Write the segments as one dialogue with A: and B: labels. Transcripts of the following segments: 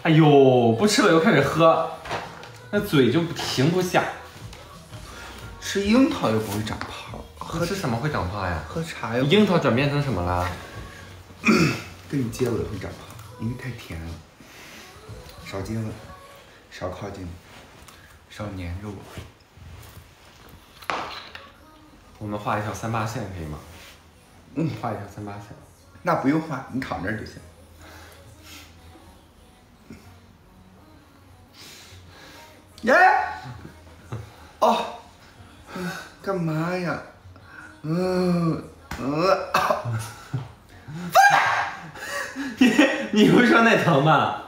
A: 哎呦，不吃了又开始喝，那嘴就停不下。
B: 吃樱桃又不会长胖，
A: 吃什么会长胖呀？
B: 喝茶又
A: 樱桃转变成什么了？
B: 跟你接吻会长胖，因为太甜了。少接吻，少靠近，少粘着我。
A: 我们画一条3/8线可以吗？画一条3/8线。
B: 那不用画，你躺这儿就行。耶！哦，干嘛呀？
A: 你不是说那疼吗？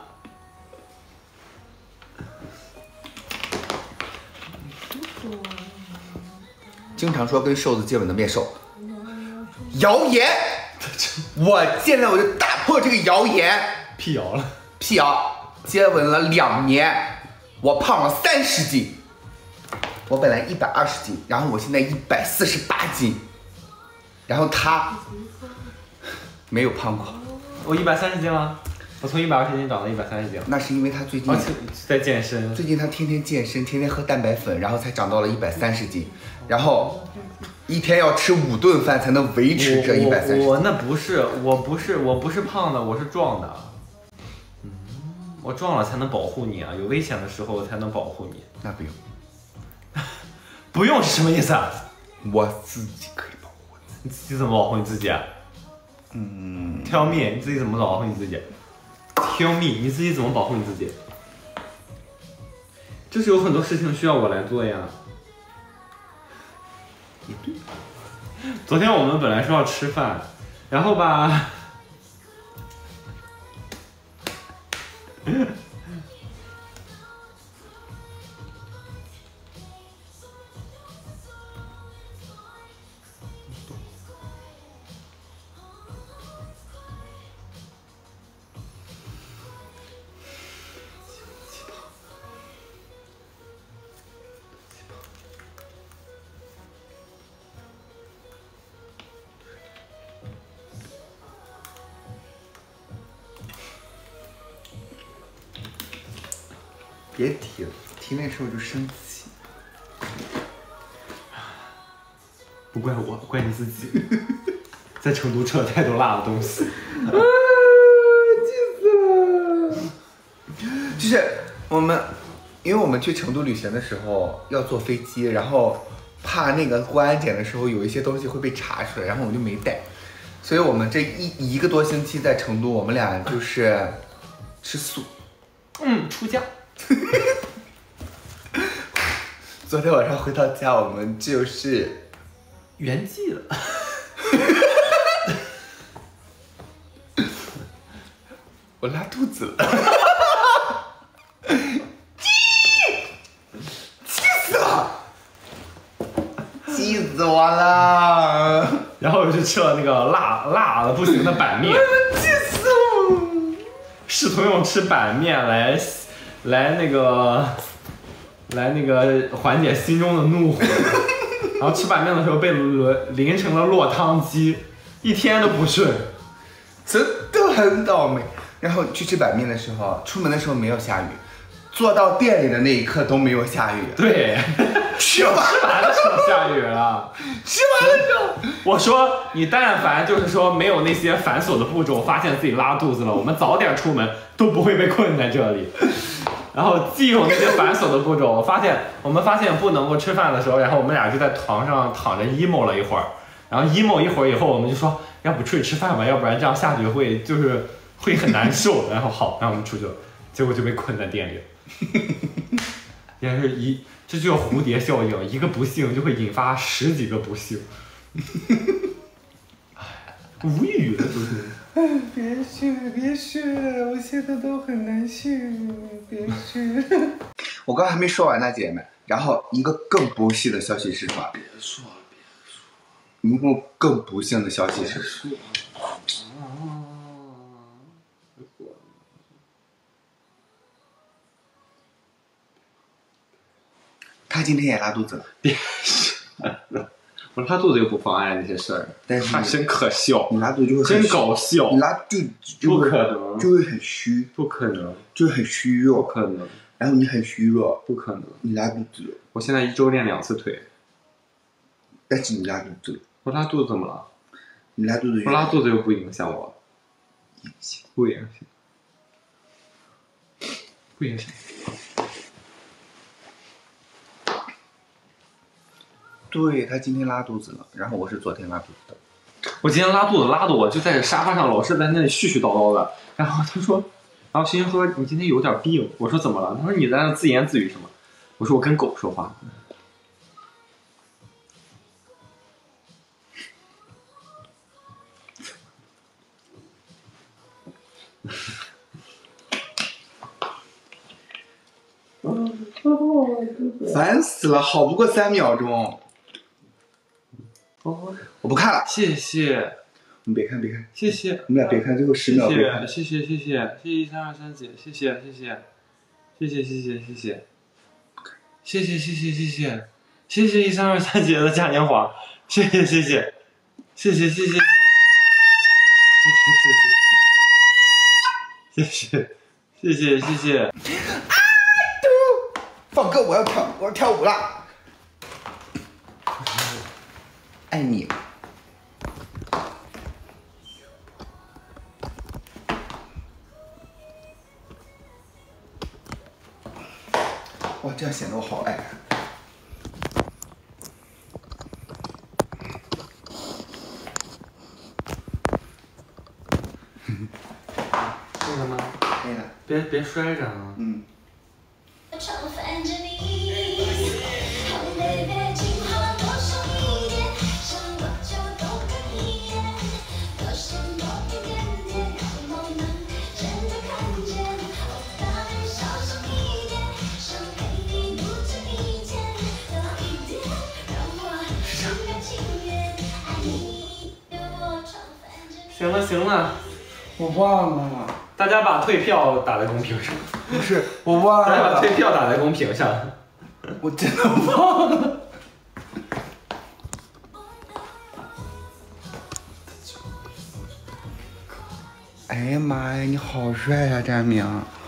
B: 经常说跟瘦子接吻的变瘦，谣言！我现在我就打破这个谣言。
A: 辟谣了，
B: 辟谣！接吻了2年，我胖了30斤。我本来120斤，然后我现在148斤，然后他没有胖过。
A: 我130斤了，我从120斤长到130斤了。
B: 那是因为他最近
A: 在健身，
B: 最近他天天健身，天天喝蛋白粉，然后才长到了130斤，然后一天要吃5顿饭才能维持这130斤。
A: 我那不是，我不是胖的，我是壮的。我壮了才能保护你啊，有危险的时候才能保护你。
B: 那不用。
A: 不用是什么意思啊？
B: 我自己可以保护我自己。
A: 你自己怎么保护你自己啊？Tell me， 你自己怎么保护你自己 ？Tell me， 你自己怎么保护你自己？就是有很多事情需要我来做呀。
B: 也对。
A: 昨天我们本来说要吃饭，然后吧。
B: 别提了，提那时候就生气。
A: 不怪我，怪你自己。在成都吃了太多辣的东西。
B: 气死了！就是因为我们去成都旅行的时候要坐飞机，然后怕那个过安检的时候有一些东西会被查出来，然后我们就没带，所以我们这一个多星期在成都，我们俩就是吃素。
A: 出家。
B: 昨天晚上回到家，我们就是
A: 圆寂了。
B: 我拉肚子了。气死了！气死我了！
A: 然后我就吃了那个辣的不行的板面。
B: 气死我！
A: 试图用吃板面来那个缓解心中的怒火，然后吃板面的时候被淋成了落汤鸡，一天都不顺，
B: 真的很倒霉。然后去吃板面的时候，出门的时候没有下雨，坐到店里的那一刻都没有下雨。
A: 对，
B: 吃完
A: 的时候下雨了，
B: 吃完了之后，
A: 我说你但凡就是说没有那些繁琐的步骤，发现自己拉肚子了，我们早点出门都不会被困在这里。然后既有那些繁琐的步骤，我们发现不能够吃饭的时候，然后我们俩就在床上躺着 emo 了一会儿，然后 emo 一会儿以后，我们就说要不出去吃饭吧，要不然这样下去会很难受。然后好，然后我们出去了，结果就被困在店里。也是这就叫蝴蝶效应，一个不幸就会引发10几个不幸。无语了，就是。
B: 别睡，我现在都很难受，别睡。我刚还没说完呢，姐妹。然后一个更不幸的消息是什么？别说。一个更不幸的消息是。他今天也拉肚子了。
A: 别说了， 我拉肚子又不妨碍那些事儿，
B: 但是
A: 还真可笑，
B: 你拉肚子就会
A: 真搞笑，
B: 你拉肚子
A: 不可能，
B: 就会很虚，
A: 不可能，
B: 就会很虚弱，
A: 不可能，
B: 然后你很虚弱，
A: 不可能，
B: 你拉肚子，
A: 我现在1周练2次腿，
B: 但是你拉肚子，
A: 我拉肚子怎么了？
B: 你拉肚子，
A: 我拉肚子又不影响我，不影响，不影响。
B: 对他今天拉肚子了，然后我是昨天拉肚子的。
A: 我今天拉肚子拉的我就在沙发上老是在那里絮絮叨叨的，然后他说，然后星星说你今天有点病，我说怎么了？他说你在那自言自语什么？我说我跟狗说话。
B: 烦死了，好不过3秒钟。
A: 哦，
B: 我不看了，
A: 谢谢。
B: 你别看，别看，
A: 谢谢。
B: 我们俩别看，最后10秒别看。
A: 谢谢132姐，谢谢。谢谢132姐的嘉年华，谢谢。
B: 放歌，我要跳舞了。爱你。哇，这样显得我好矮。
A: 可以了吗？
B: 可以了。
A: 别摔着啊。
B: 嗯。
A: 行了，
B: 我忘了。
A: 大家把退票打在公屏上。
B: 不是，我忘了。
A: 大家把退票打在公屏上。
B: 我真的忘了。哎呀妈呀，你好帅呀，詹明！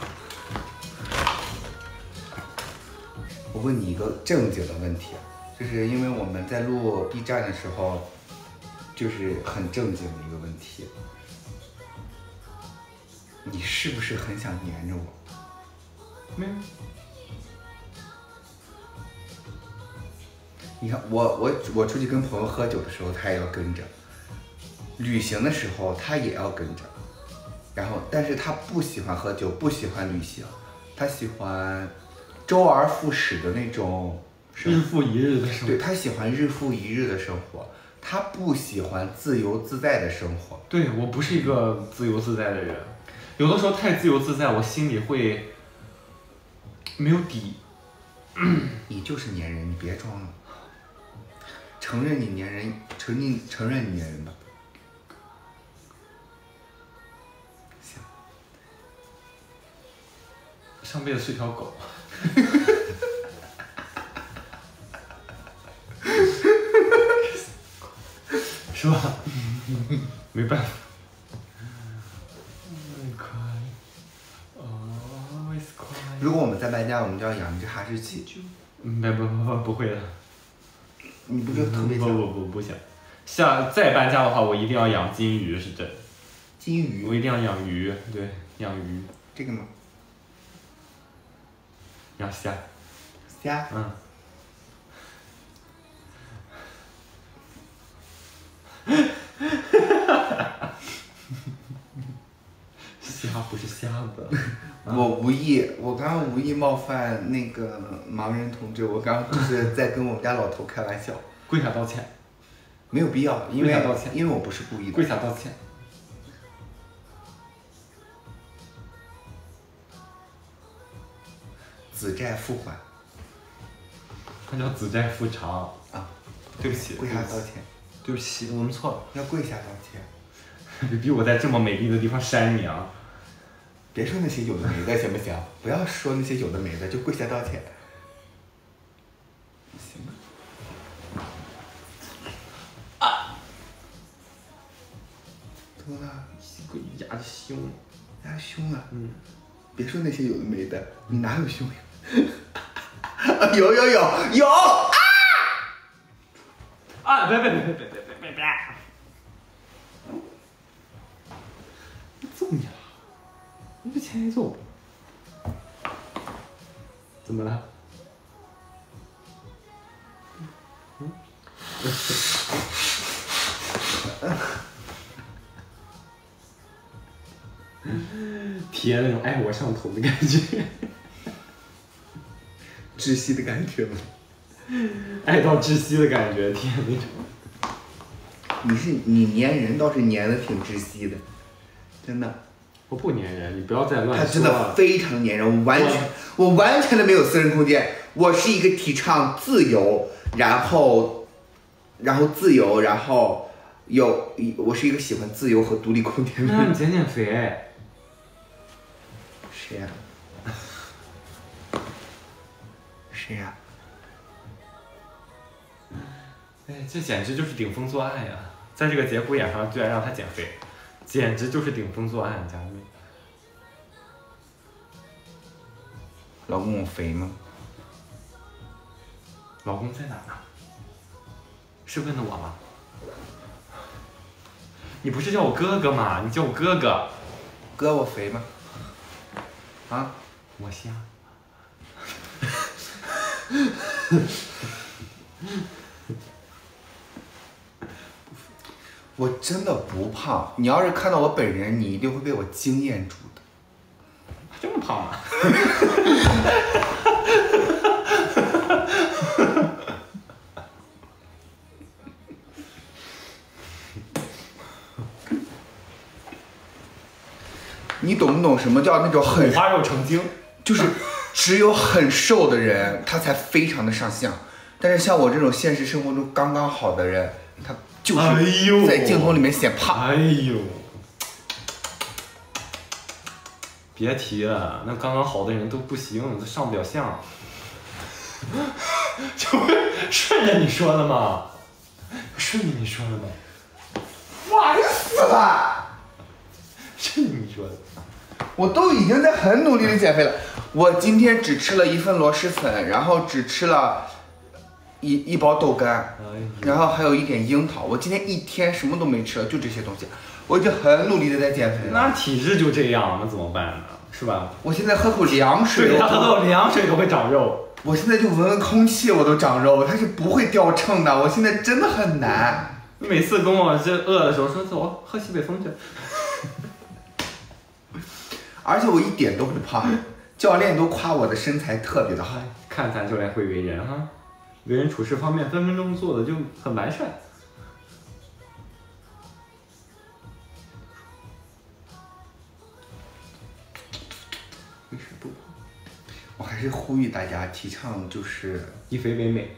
B: 我问你一个正经的问题，就是因为我们在录 B 站的时候，就是很正经的一个问题，你是不是很想黏着我？
A: 没有。
B: 你看我出去跟朋友喝酒的时候，他也要跟着；旅行的时候，他也要跟着。然后，但是他不喜欢喝酒，不喜欢旅行，他喜欢周而复始的那种
A: 日复一日的生活。
B: 对，他喜欢日复一日的生活，他不喜欢自由自在的生活。
A: 对，我不是一个自由自在的人，有的时候太自由自在，我心里会没有底。
B: 你就是粘人，你别装了，承认你粘人，承认你粘人吧。行，
A: 上辈子是条狗。是吧？没办法。
B: 如果我们再搬家，我们就要养一只哈士奇。
A: 不会的。
B: 你不觉得特别想？
A: 不想。像再搬家的话，我一定要养金鱼，是真。
B: 金鱼？
A: 我一定要养鱼，对，养鱼。
B: 这个吗？
A: 养虾。
B: 虾？
A: 嗯。虾不是瞎子。
B: 我刚刚无意冒犯那个盲人同志，我刚刚就是在跟我们家老头开玩笑。
A: 跪下道歉。
B: 没有必要，因为我不是故意的。
A: 跪下道歉。
B: 子债父还。
A: 那叫子债父偿
B: 啊！
A: 对不起，
B: 跪下道歉。
A: 对不起，我们错了。
B: 要跪下道歉。
A: 别逼我在这么美丽的地方扇你啊！
B: 别说那些有的没的，行不行？不要说那些有的没的，就跪下道歉。行吧。 怎么了？
A: 压着胸，
B: 压胸了。
A: 嗯，
B: 别说那些有的没的，你哪有胸呀？有啊！
A: 啊！别！揍你了！你不欠揍？怎么了？体验那种爱我上头的感觉，
B: 窒息的感觉吗？
A: 爱到窒息的感觉，体验那种。
B: 你粘人倒是粘的挺窒息的，真的。
A: 我不粘人，你不要再乱说。
B: 他真的非常粘人，我完全的没有私人空间。我是一个提倡自由，然后自由，然后我是一个喜欢自由和独立空间的人。
A: 那你减肥。
B: 谁呀？谁呀？
A: 哎，这简直就是顶风作案呀！在这个节骨眼上，居然让他减肥，简直就是顶风作案，家妹。
B: 老公，我肥吗？
A: 老公在哪呢？是问的我吗？你不是叫我哥哥吗？你叫我哥哥。
B: 哥，我肥吗？啊？
A: 我瞎。
B: 我真的不胖，你要是看到我本人，你一定会被我惊艳住的。
A: 这么胖吗？
B: 你懂不懂什么叫那种很
A: 五花肉成精？
B: 就是只有很瘦的人，他才非常的上相。但是像我这种现实生活中刚刚好的人，他就是在镜头里面显胖。
A: 哎呦，别提了，那刚刚好的人都不行，都上不了相。这不顺着你说的吗？顺着你说的吗？
B: 烦死了！
A: 顺着你说的。
B: 我都已经在很努力的减肥了。我今天只吃了1份螺蛳粉，然后只吃了一包豆干，然后还有一点樱桃。我今天一天什么都没吃了，就这些东西。我已经很努力的在减肥了。
A: 那体质就这样，那怎么办呢？是吧？
B: 我现在喝口凉水，
A: 对，他喝口凉水都会长肉。
B: 我现在就闻闻空气，我都长肉，它是不会掉秤的。我现在真的很难。
A: 每次跟我这饿的时候说走喝西北风去。
B: 而且我一点都不胖，教练都夸我的身材特别的好。
A: 看咱教练会为人哈，为人处事方面分分钟做的就很完善。
B: 为什么不胖？我还是呼吁大家提倡就是
A: 以肥为美。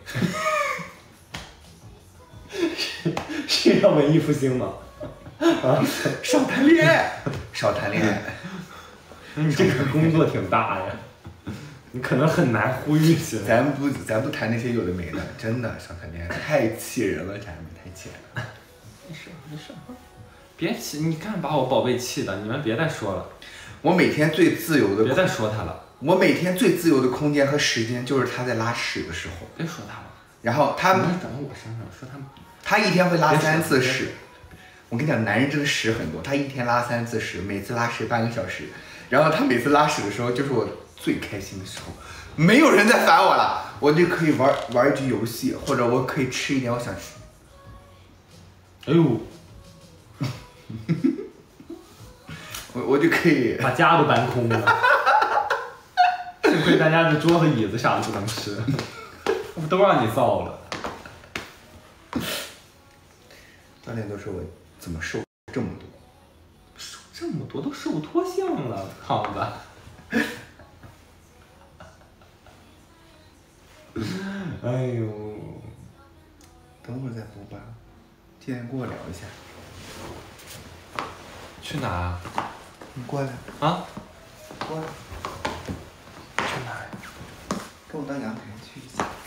A: 是要文艺复兴吗？啊，
B: 少谈恋爱，少谈恋爱。
A: 你这个工作挺大呀，你可能很难呼吁起来。
B: 咱不谈那些有的没的，真的少谈恋爱太气人了，咱们太气人了。
A: 没事，别气，你看把我宝贝气的，你们别再说了。
B: 我每天最自由的，
A: 别再说他了。
B: 我每天最自由的空间和时间就是他在拉屎的时候。
A: 别说他了。
B: 然后他
A: 转到我身上说
B: 他一天会拉3次屎。我跟你讲，男人真的屎很多，他一天拉3次屎，每次拉屎半个小时。然后他每次拉屎的时候，就是我最开心的时候，没有人再烦我了，我就可以玩一局游戏，或者我可以吃一点我想吃。
A: 哎呦，
B: 我就可以
A: 把家都搬空了。幸亏大家的桌子椅子啥的不能吃，都让你造了。
B: 教练都说我怎么瘦这么多。
A: 这么多都瘦脱相了，胖子。哎呦，
B: 等会儿再播吧，今天跟我聊一下。
A: 去哪啊？
B: 你过来
A: 啊？
B: 过来。
A: 去哪儿？
B: 跟我到阳台去一下。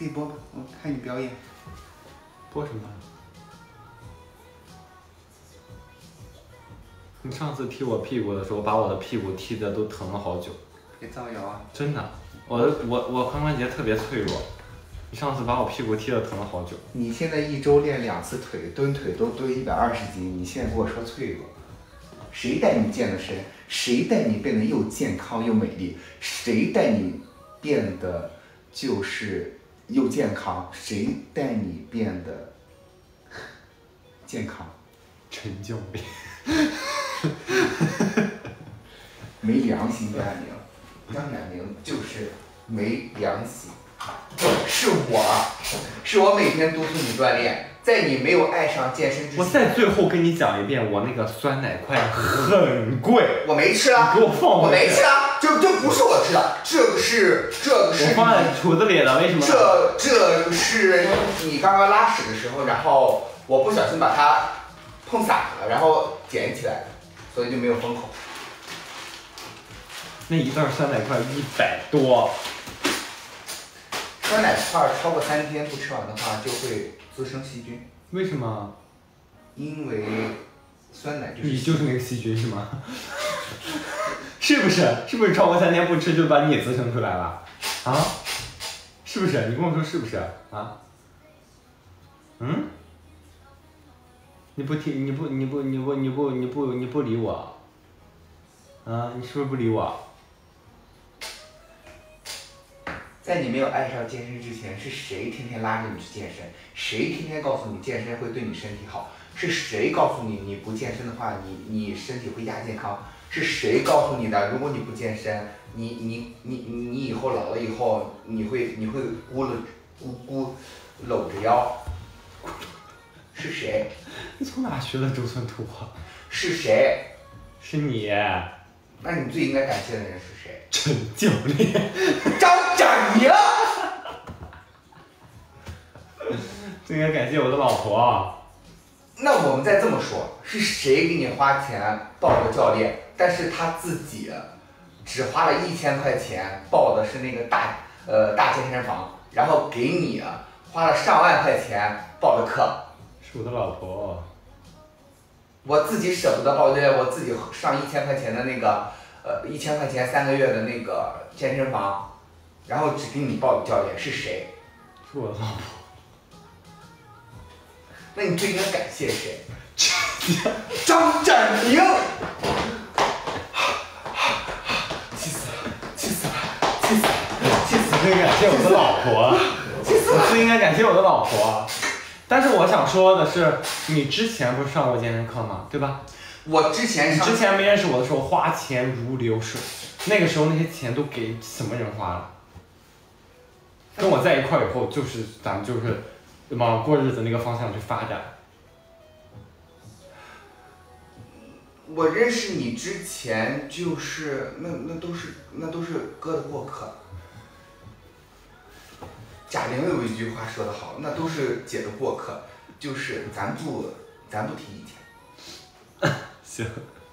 B: 自己播吧，我看你表演。
A: 播什么？你上次踢我屁股的时候，把我的屁股踢得都疼了好久。
B: 别造谣啊！
A: 真的，我髋关节特别脆弱。你上次把我屁股踢得疼了好久。
B: 你现在一周练2次腿，蹲腿都蹲120斤，你现在跟我说脆弱？谁带你健的身？谁带你变得又健康又美丽？谁带你变得就是又健康？谁带你变得健康？
A: 陈教练，
B: 没良心的你，张乃明就是没良心。是我每天督促你锻炼，在你没有爱上健身之前，
A: 我再最后跟你讲一遍，我那个酸奶块很贵，
B: 我没吃啊，
A: 你给我放回去。
B: 我没吃啊，这不是我吃的，这个是
A: 我放在橱子里的，为什么？
B: 这个是你刚刚拉屎的时候，然后我不小心把它碰洒了，然后捡起来，所以就没有封口。
A: 那一袋酸奶块100多。
B: 酸奶块超过3天不吃完的话，就会滋生细菌。
A: 为什么？
B: 因为酸奶就是……
A: 你就是那个细菌是吗？是不是？是不是超过3天不吃就把你滋生出来了？啊？是不是？你跟我说是不是？啊？嗯？你不听，你不理我？啊？你是不是不理我？
B: 在你没有爱上健身之前，是谁天天拉着你去健身？谁天天告诉你健身会对你身体好？是谁告诉你你不健身的话，你身体会亚健康？是谁告诉你的？如果你不健身，你以后老了以后，你会咕搂着腰？是谁？
A: 你从哪学的周村图啊？
B: 是谁？
A: 是你。
B: 那你最应该感谢的人是谁？
A: 陈教练。
B: 张展明。
A: 最应该感谢我的老婆。
B: 那我们再这么说，是谁给你花钱报的教练？但是他自己只花了1000块钱报的是那个大健身房，然后给你花了上万块钱报的课。
A: 是我的老婆。
B: 我自己舍不得报，对，我自己上1000块钱的那个1000块钱3个月的那个健身房，然后只给你报的教练是谁？
A: 是我的老婆。
B: 那你最应该感谢谁？张展明。气死了！气死了！气死了！气死了！
A: 最应该感谢我的老婆。
B: 气死了！
A: 最应该感谢我的老婆。但是我想说的是，你之前不是上过健身课吗？对吧？
B: 我之前
A: 没认识我的时候，花钱如流水。那个时候那些钱都给什么人花了？跟我在一块儿以后，就是咱们就是往过日子那个方向去发展。
B: 我认识你之前就是那都是哥的过客。贾玲有一句话说得好，那都是姐的过客，就是咱不提以前。
A: 行。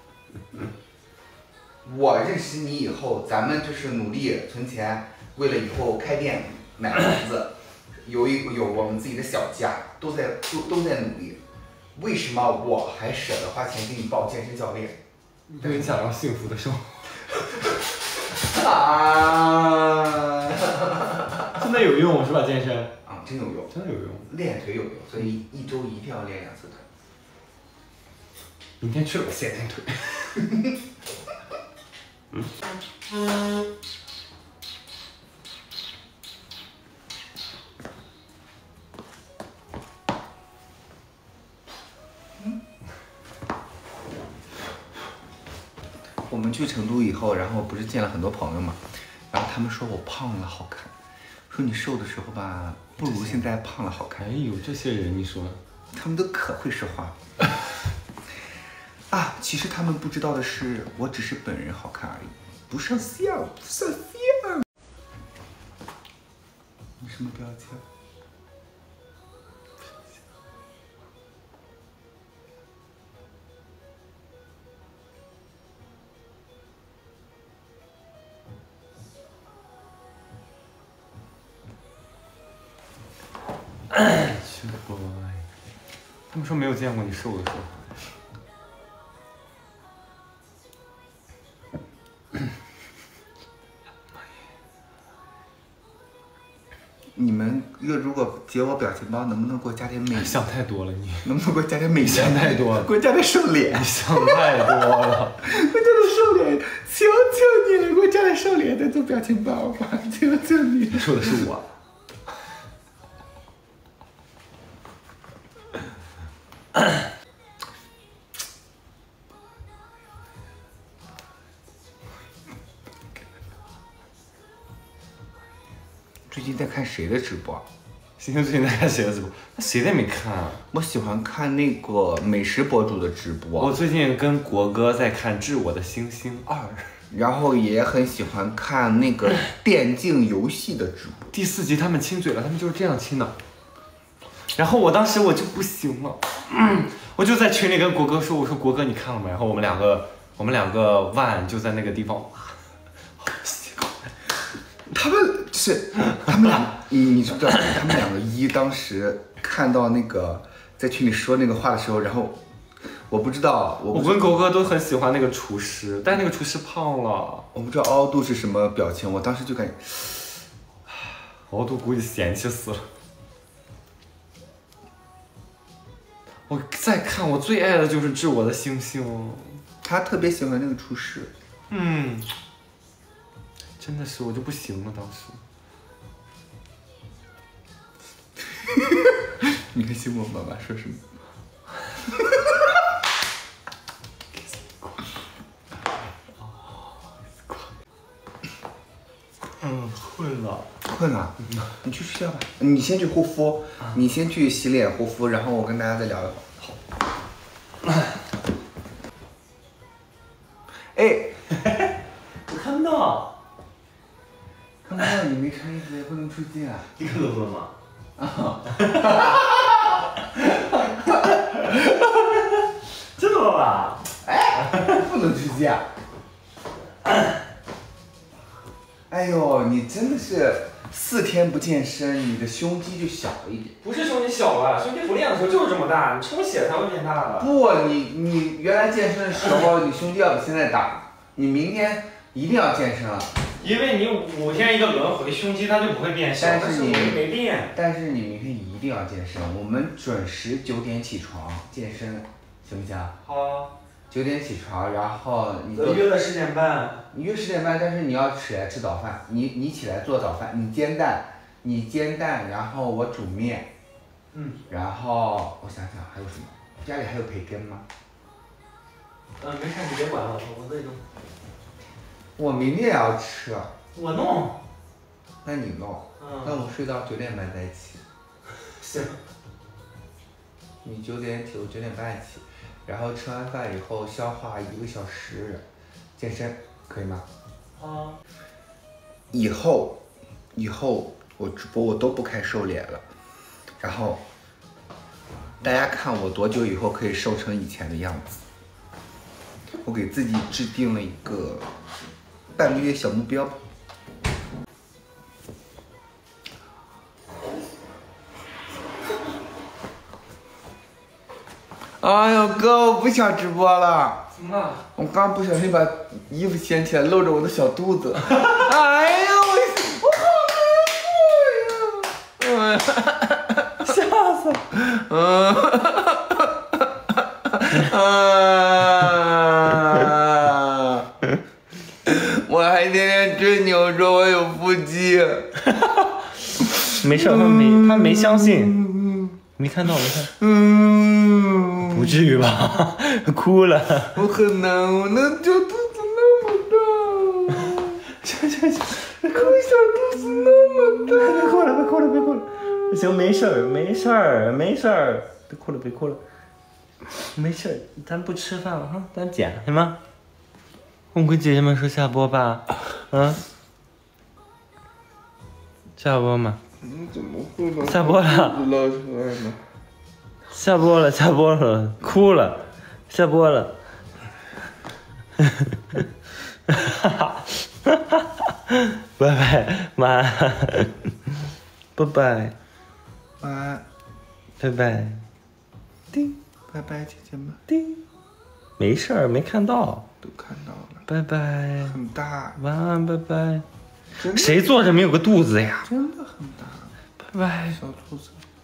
B: 我认识你以后，咱们就是努力存钱，为了以后开店买房子，有我们自己的小家，都在努力。为什么我还舍得花钱给你报健身教练？
A: 因为你想要幸福的生活。真的有用是吧？健身
B: 啊，真有用，
A: 真的有用。
B: 练腿有用，所以一周一定要练2次腿。
A: 明天去了我先练腿。
B: 我们去成都以后，然后不是见了很多朋友嘛，然后他们说我胖了好看，说你瘦的时候吧，不如现在胖了好看。
A: 哎呦，这些人你说，
B: 他们都可会说话。啊，其实他们不知道的是，我只是本人好看而已，不上相，不上相。你什么表情？
A: 他们说没有见过你瘦的时候。
B: 你们如果截我表情包，能不能给我加点美？
A: 想太多了你。
B: 能不能给我加点美？
A: 想太多了。
B: 给我加点瘦脸。
A: 你想太多了。
B: 给我加点瘦脸，求求你了，给我加点瘦脸再做表情包吧，求求你。
A: 你说的是我。
B: 最近在看谁的直播？
A: 星星最近在看谁的直播？那谁的没看啊？
B: 我喜欢看那个美食博主的直播。
A: 我最近跟国哥在看《致我的星星2》，
B: 然后也很喜欢看那个电竞游戏的直播。
A: 第4集他们亲嘴了，他们就是这样亲的。然后我当时我就不行了，我就在群里跟国哥说，我说国哥你看了没？然后我们两个腕就在那个地方。
B: 他们俩，你知不知道他们两个当时看到那个在群里说那个话的时候，然后我不知道，
A: 我跟狗哥都很喜欢那个厨师，但那个厨师胖了，
B: 我不知道凹度是什么表情，我当时就感觉，
A: 凹度估计嫌弃死了。我再看，我最爱的就是《致我的星星》，
B: 他特别喜欢那个厨师，
A: 真的是我就不行了，当时。
B: 你看新闻妈妈说什么？
A: 困了。
B: 困了，你去睡觉吧。你先去护肤，你先去洗脸护肤，然后我跟大家再聊一会儿。好。哎，
A: 我看不到。
B: 看不到你没穿衣服也不能出镜啊。
A: 你看到了吗？啊。这么吧？
B: 哎，不能出镜。哎呦，你真的是4天不健身，你的胸肌就小了一点。
A: 不是胸肌小了，胸肌不练的时候就是这么大，你充血才会变大的。
B: 不，你原来健身的时候，你胸肌要比现在大。你明天一定要健身了。
A: 因为你5天一个轮回，胸肌它就不会变小。但是你没练。
B: 但是你明天一定要健身，我们准时9点起床健身，行不行？
A: 好啊。
B: 9点起床，然后你
A: 约了10点半。
B: 你约10点半，但是你要起来吃早饭，你起来做早饭，你煎蛋，然后我煮面，然后我想想还有什么？家里还有培根吗？
A: 没事，你别管了，我自己弄。
B: 我明天也要吃。
A: 我弄。
B: 那你弄。那我睡到9点半再起。
A: 行。
B: 你9点起，我9点半起。然后吃完饭以后消化1个小时，健身可以吗？
A: 啊。
B: 以后我直播我都不开瘦脸了，然后大家看我多久以后可以瘦成以前的样子。我给自己制定了一个半个月小目标。哎呦哥，我不想直播了。
A: 怎么了？
B: 我刚不小心把衣服掀起来，露着我的小肚子。哎呀，我好难过呀！
A: 吓死
B: 我还天天吹牛说我有腹肌。
A: 没事，他没相信。没看到，没看。不至于吧？哭了。
B: 我很难，我那小肚子那么大。
A: 哭小肚子那么大。别哭了。行，没事儿。别哭了。没事儿，咱不吃饭了哈，咱减行吗？我跟姐姐们说下播吧，下播嘛。
B: 怎么会把
A: 下播了？
B: 捞出来呢？
A: 下播了，哭了，下播了。拜拜，晚安。拜拜，
B: 晚安。
A: 拜拜。
B: 叮，拜拜，姐姐们。
A: 叮，没事儿，没看到。
B: 都看到了。
A: 拜拜。
B: 很大。
A: 晚安，拜拜。谁坐着没有个肚子呀？
B: 真的很大。
A: 拜拜。
B: 小兔子。